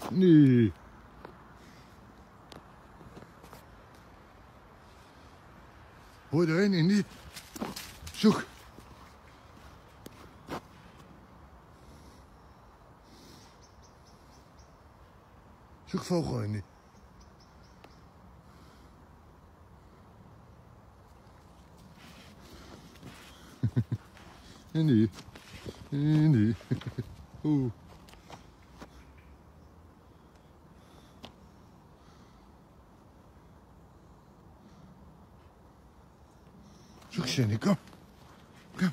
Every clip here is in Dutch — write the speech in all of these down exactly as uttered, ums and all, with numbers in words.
Nee. Hoor je erin, Indy? Zoek. Zoek vogel, Indy. Indy. Indy. Oeh. Zoek ze, Indy, kom. Kom.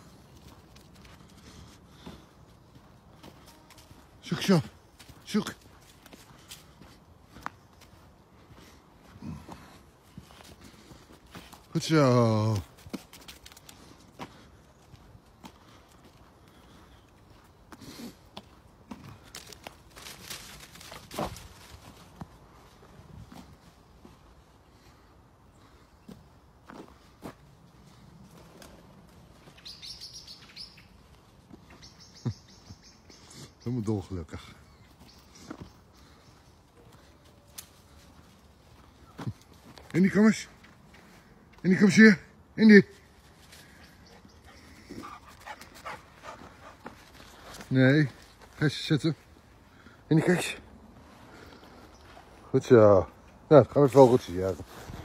Zoek zo. Zoek. Goed zo. Helemaal dolgelukkig. Indy, kom eens. Indy, kom eens hier. Indy. Nee, ga eens zitten. Indy, kijk eens. Goed zo. Nou, dan gaan we vogeltjes jagen.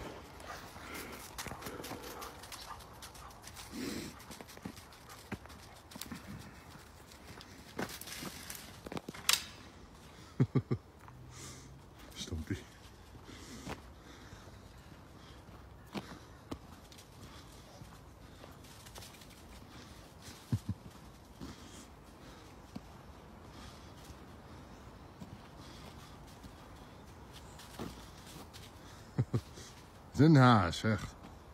Stompie. Den Haas, echt.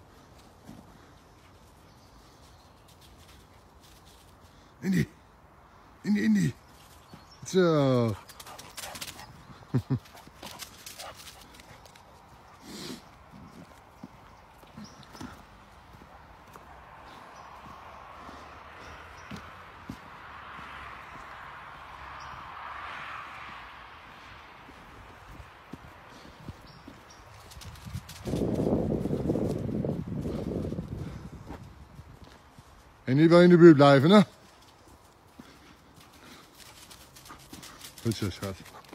Indy. Indy, Indy. Zo. En niet wel in de buurt blijven, hè? Goed zo, schat.